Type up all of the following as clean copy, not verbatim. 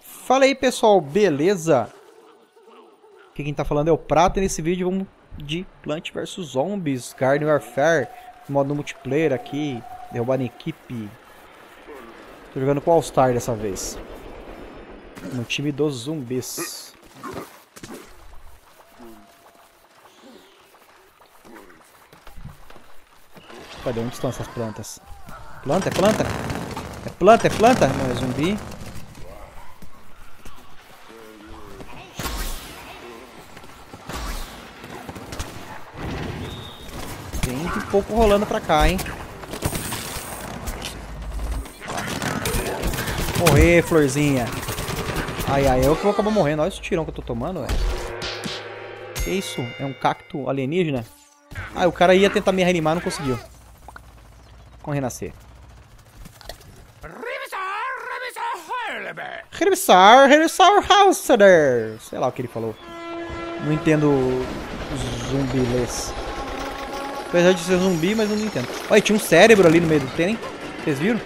Fala aí, pessoal, beleza? Aqui quem tá falando é o Prata e nesse vídeo vamos de Plant vs Zombies, Garden Warfare, modo multiplayer aqui, derrubando equipe. Tô jogando com o All Star dessa vez, no time dos zumbis. Cadê? Onde estão essas plantas? Planta? É planta? É planta? É planta? Não, é zumbi. Tem um pouco rolando pra cá, hein? Morrer, florzinha. Ai, ai, eu que vou acabar morrendo. Olha esse tirão que eu tô tomando, velho. Que isso? É um cacto alienígena? Ah, o cara ia tentar me reanimar, não conseguiu. Vamos renascer. Revisar, Hauser. Sei lá o que ele falou. Não entendo zumbilês. Apesar de ser zumbi, mas eu não entendo. Olha, tinha um cérebro ali no meio do trem. Vocês viram?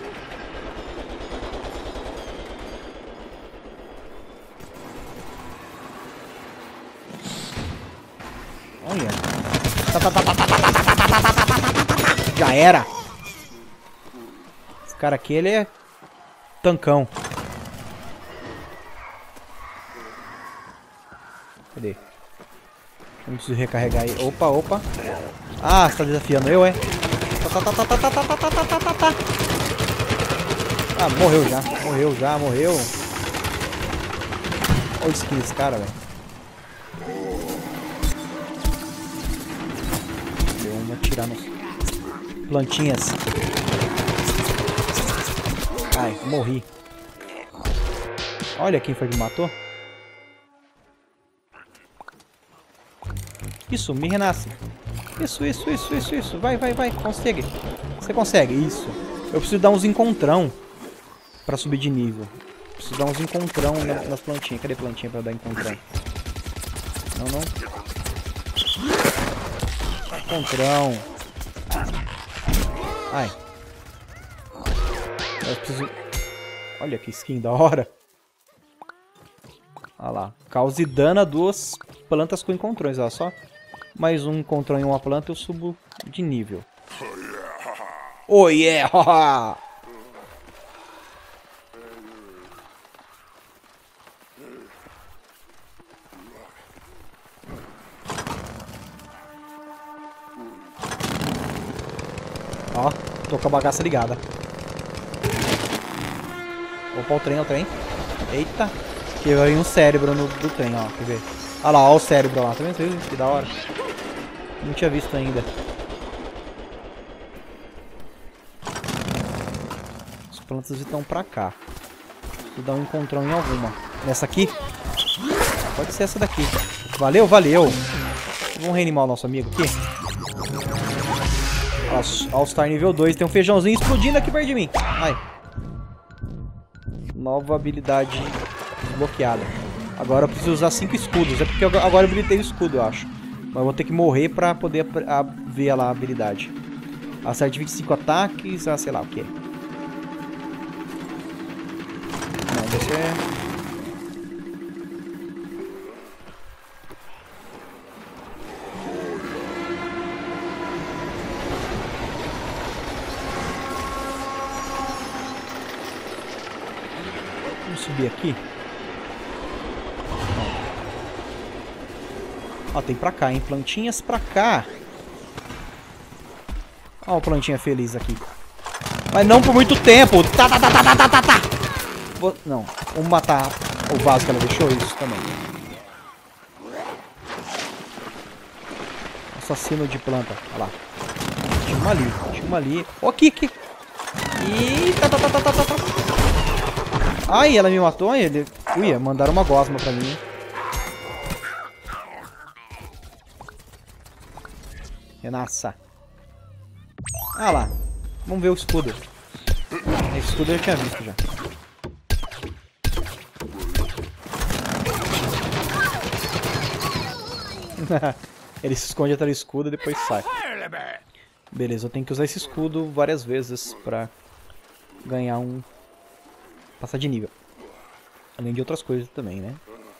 Olha. Já era. Esse cara aqui, ele é tancão. Cadê? Não preciso recarregar aí. Opa, opa. Ah, você tá desafiando eu, é? Ah, morreu já. Morreu já, morreu. Olha o skin desse cara, velho. Deu uma atirar nos plantinhas. Ai, morri. Olha quem foi que matou. Isso, me renasce. Isso. Vai. Consegue. Você consegue, isso. Eu preciso dar uns encontrão pra subir de nível. Preciso dar uns encontrão nas plantinhas. Cadê a plantinha pra dar encontrão? Não. Encontrão. Ai. Eu preciso... Olha que skin da hora. Olha lá. Causa e dano a duas plantas com encontrões, olha só. Mais um encontrão em uma planta, eu subo de nível. Oh yeah! Ó, tô com a bagaça ligada. Opa, o trem. Eita! Quebrei um cérebro do trem, ó. Quer ver? Olha lá, ó o cérebro lá. Tá vendo? Que da hora. Não tinha visto ainda. As plantas estão pra cá. Vou dar um encontrão em alguma. Nessa aqui? Pode ser essa daqui. Valeu! Vamos reanimar o nosso amigo aqui. All Star nível 2. Tem um feijãozinho explodindo aqui perto de mim. Ai. Nova habilidade desbloqueada. Agora eu preciso usar 5 escudos. É porque agora eu habilitei o escudo, eu acho. Mas eu vou ter que morrer pra poder ver lá a habilidade. Acerte 25 ataques, sei lá o que. Não, você é... Vamos subir aqui. Ó, tem pra cá, hein? Plantinhas pra cá. Ó, uma plantinha feliz aqui. Mas não por muito tempo. Tá. Não, vamos matar o vaso que ela deixou. Isso também. Assassino de planta. Olha lá. Tinha uma ali. Ó, aqui. Ih, tá. Ai, ela me matou. Ele... Ui, mandaram uma gosma pra mim. Renasça. Ah lá. Vamos ver o escudo. Esse escudo eu tinha visto já. Ele se esconde atrás do escudo e depois sai. Beleza, eu tenho que usar esse escudo várias vezes pra ganhar um... passar de nível. Além de outras coisas também, né?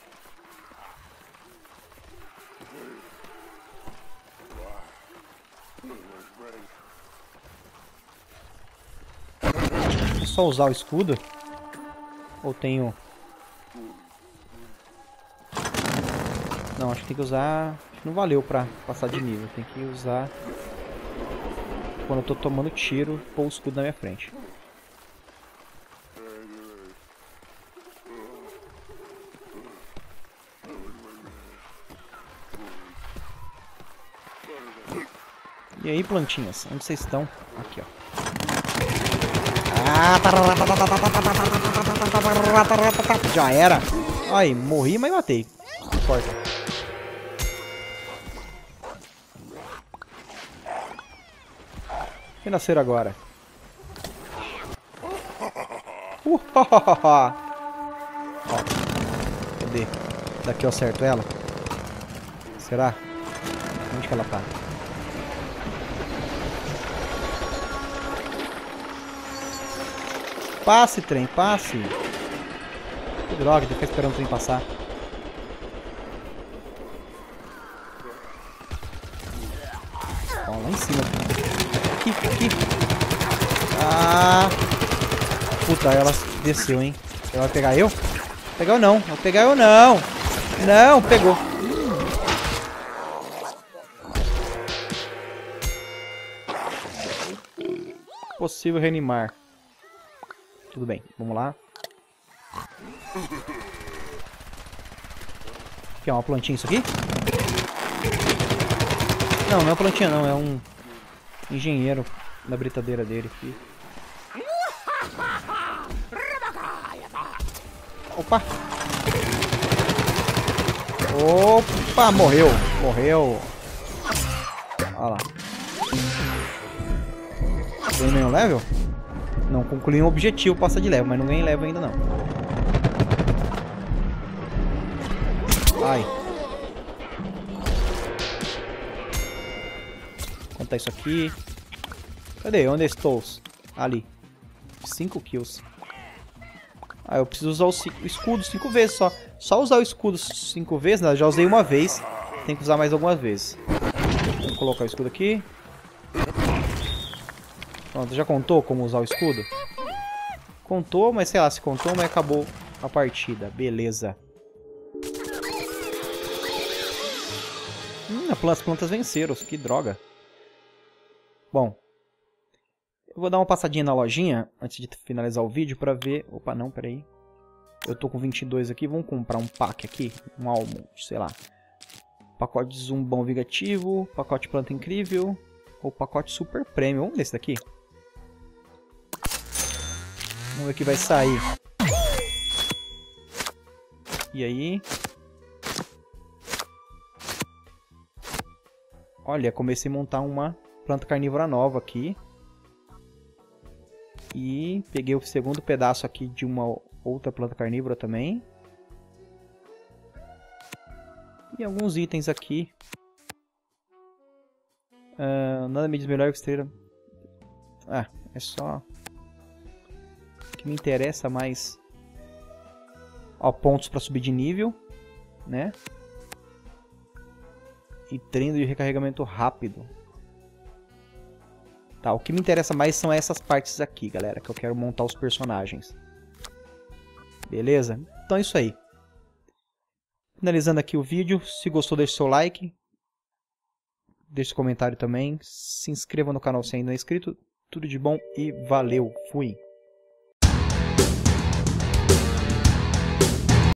É só usar o escudo? Ou tenho... Não, acho que tem que usar... Acho que não valeu pra passar de nível. Tem que usar... Quando eu tô tomando tiro, pôr o escudo na minha frente. E aí, plantinhas? Onde vocês estão? Aqui, ó. Já era. Aí, morri, mas matei. Não importa. Quem nascer agora? Ó, cadê? Daqui eu acerto ela? Será? Onde que ela tá? Passe, trem, passe. Que droga, tem que ficar esperando o trem passar. Ó, lá em cima. Aqui, aqui. Ah. Puta, ela desceu, hein. Ela vai pegar eu? Pegar eu não. Vai pegar eu não. Não, pegou. Possível reanimar. Tudo bem, vamos lá. Aqui é uma plantinha isso aqui? Não, não é uma plantinha não, é um engenheiro da britadeira dele aqui. Opa! Opa, morreu! Morreu! Olha lá. Ganhei nenhum level? Não concluí um objetivo, passa de level, mas não ganhei level ainda não. Ai. Quanto é isso aqui? Cadê? Onde estou? Ali. 5 kills. Ah, eu preciso usar o escudo 5 vezes só. Só usar o escudo 5 vezes, né? Já usei uma vez. Tem que usar mais algumas vezes. Vou colocar o escudo aqui. Pronto, já contou como usar o escudo? Contou, mas sei lá se contou, mas acabou a partida. Beleza. As plantas venceram, que droga. Bom. Eu vou dar uma passadinha na lojinha antes de finalizar o vídeo pra ver... Opa, não, peraí. Eu tô com 22 aqui, vamos comprar um pack aqui. Um almond, sei lá. Pacote de zumbão vingativo, pacote planta incrível ou pacote super premium. Vamos desse daqui. Vamos ver o que vai sair. E aí? Olha, comecei a montar uma planta carnívora nova aqui. E peguei o segundo pedaço aqui de uma outra planta carnívora também. E alguns itens aqui. Nada me diz melhor que esteira. Ah, é só... O que me interessa mais... Ó, pontos para subir de nível, né? E treino de recarregamento rápido. Tá, o que me interessa mais são essas partes aqui, galera, que eu quero montar os personagens. Beleza? Então é isso aí. Finalizando aqui o vídeo, se gostou deixe seu like. Deixe seu comentário também. Se inscreva no canal se ainda não é inscrito. Tudo de bom e valeu. Fui.